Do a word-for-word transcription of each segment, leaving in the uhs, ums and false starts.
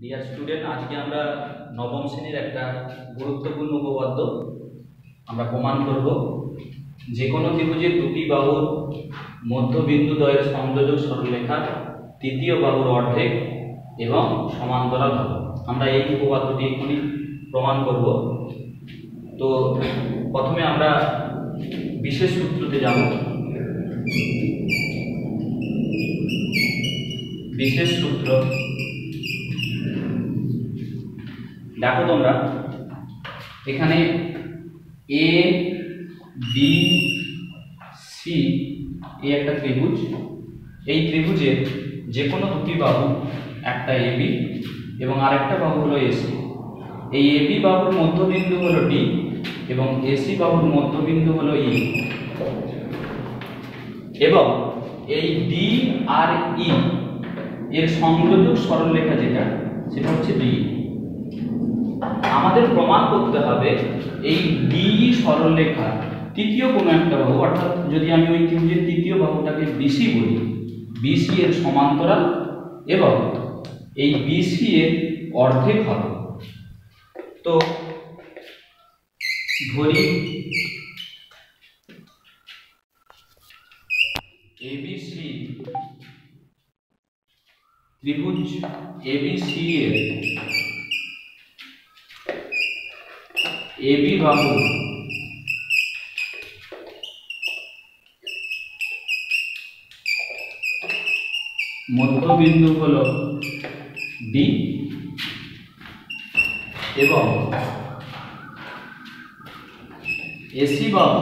Dear student, আজকে আমরা নবম শ্রেণীর একটা গুরুত্বপূর্ণ উপপাদ্য আমরা প্রমাণ করব। যে কোনো ত্রিভুজের দুটি বাহুর মধ্যবিন্দু দ্বয়ের সংযোজক সরলরেখার তৃতীয় বাহুর অর্ধেক এবং সমান্তরাল হবে। আমরা এই উপপাদ্যটি এখনই প্রমাণ করব। তো প্রথমে আমরা বিশেষ সূত্রতে যাব। বিশেষ সূত্র দেখো তোমরা, এখানে এ বি সি এই একটা ত্রিভুজ। এই ত্রিভুজের যে কোনো দুটি বাহু, একটা এ বি এবং আরেকটা বাহু হলো এসি। এই এ বি বাহুর মধ্যবিন্দু হলো ডি এবং এসি বাহুর মধ্যবিন্দু হলো ই, এবং এই ডি আর ই এর সংযোজক সরলরেখা যেটা সেটা হচ্ছে ডি। আমাদের প্রমাণ করতে হবে এই ডি সরলরেখা তৃতীয় কোনো একটা বাহু, অর্থাৎ যদি আমি ওই ত্রিভুজের তৃতীয় বাহুটাকে বিসি বলি, বিসি এর সমান্তরাল এবং এই বিসি এর অর্ধেক হবে। তো ধরি এবিসি ত্রিভুজ এবিসি এর এবি বাহু মধ্যবিন্দু হলো ডি এবং এসি বাহু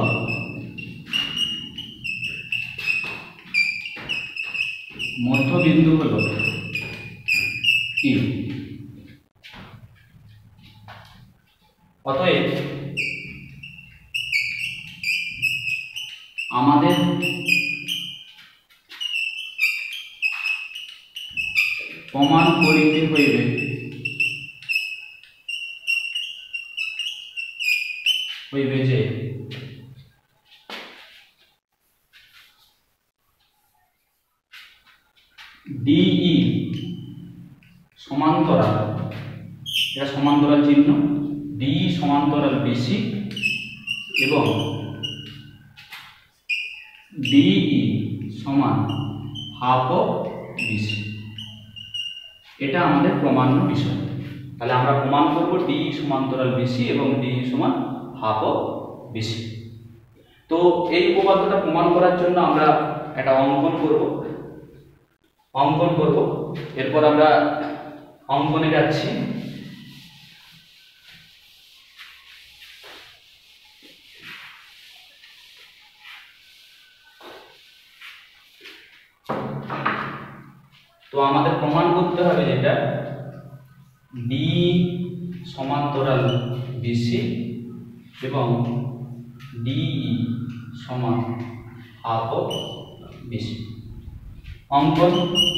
মধ্যবিন্দু হলো ই। অতএব আমাদের প্রমাণ করিতে হইবে হইবে যে ডিই সমান্তরাল, এটা সমান্তরাল চিহ্ন, ডি সমান্তরাল বিসি এবং ডিই সমান হাফ অফ বিসি। এটা আমাদের প্রমাণ্য বিষয়। তাহলে আমরা প্রমাণ করব ডি সমান্তরাল বিসি এবং ডি সমান হাফ অফ বিসি। তো এই উপপাদ্যটা প্রমাণ করার জন্য আমরা একটা অঙ্কন করব অঙ্কন করব এরপর আমরা অঙ্কনে যাচ্ছি। তো আমাদের প্রমাণ করতে হবে যেটা ডি সমান্তরাল বিসি এবং ডিই সমান হাফ অফ বিসি। অঙ্কন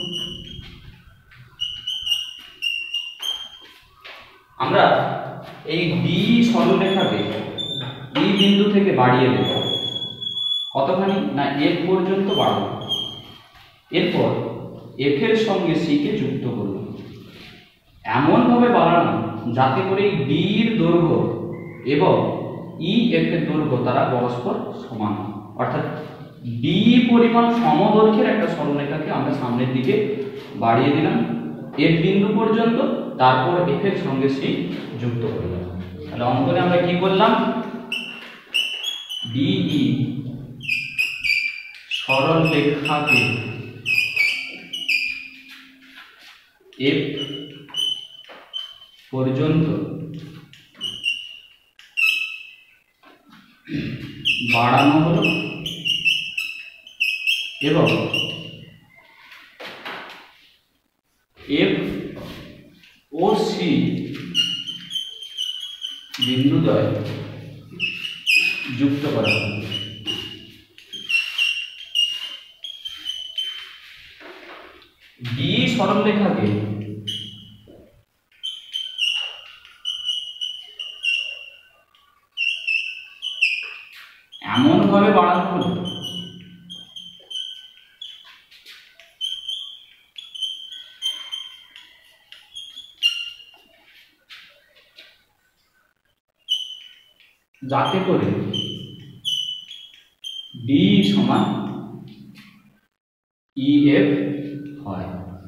আমরা এই ডি সরলরেখাকে ই বিন্দু থেকে বাড়িয়ে দেব। কতখানি না এফ পর্যন্ত বাড়াবো। এরপর এফ এর সঙ্গে সি কে যুক্ত করব, এমন ভাবে বাড়ানো যাতে করে ডি এর দৈর্ঘ্য এবং ই এফ এর দৈর্ঘ্য তারা পরস্পর সমান, অর্থাৎ ডি পরিমাণ সমদৈর্ঘ্যের একটা সরলরেখাকে আমরা সামনের দিকে বাড়িয়ে দিলাম এফ বিন্দু পর্যন্ত, তারপর এফ এর সঙ্গে সি যুক্ত করলাম। তাহলে অঙ্কনে আমরা কি করলাম, ডিই সরলরেখাকে এফ পর্যন্ত বাড়ানো হলো এবং এফ ও সি বিন্দুদ্বয় যুক্ত করা হলো। ডি সরলরেখাকে এমন ভাবে বাড়ানো হলো যাতে করে ডি সমান ই এফ হয়।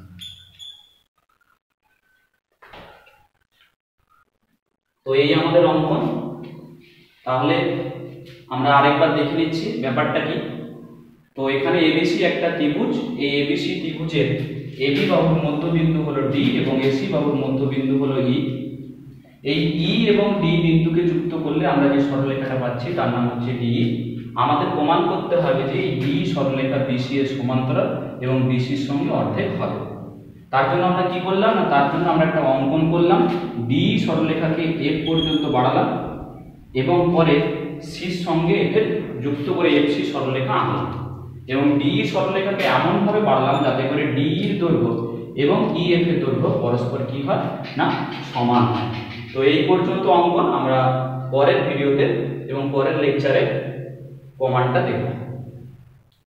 তো এই আমাদের অঙ্কন। তাহলে আমরা আরেকবার দেখে নিচ্ছি ব্যাপারটা কি। তো এখানে এবিসি একটা ত্রিভুজ, এই এবিসি ত্রিভুজের এবি বাহুর মধ্যবিন্দু হলো ডি এবং এসি বাহুর মধ্যবিন্দু হলো ই। এই ই এবং ডি বিন্দুকে যুক্ত করলে আমরা যে সরলরেখাটা পাচ্ছি তার নাম হচ্ছে ডি। আমাদের প্রমাণ করতে হবে যে এই ডি সরলরেখা বিসি এর সমান্তরাল এবং বিসির সঙ্গে অর্ধেক হবে। তার জন্য আমরা কি করলাম না, তার জন্য আমরা একটা অঙ্কন করলাম। ডি সরলরেখাকে এফ পর্যন্ত বাড়ালাম এবং পরে সির সঙ্গে এফের যুক্ত করে এফসি সরলরেখা আনলাম এবং ডি সরলরেখাকে এমনভাবে বাড়ালাম যাতে করে ডি এর দৈর্ঘ্য এবং ই এফ এর দৈর্ঘ্য পরস্পর কি হয় না সমান হয়। তো এই পর্যন্ত অঙ্কন। আমরা পরের ভিডিওতে এবং পরের লেকচারে প্রমাণটা দেখব।